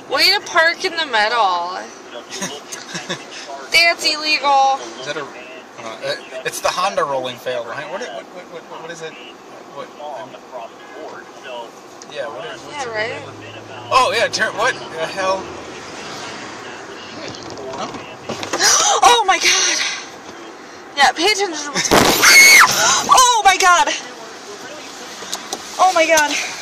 Way to park in the middle. That's illegal. Is that a? It's the Honda rolling fail, right? What is it? What? Yeah. What is? Yeah, right. Oh yeah. What the hell? Huh? Oh my god. Yeah, pay attention to what's going on. Oh my god. Oh my god.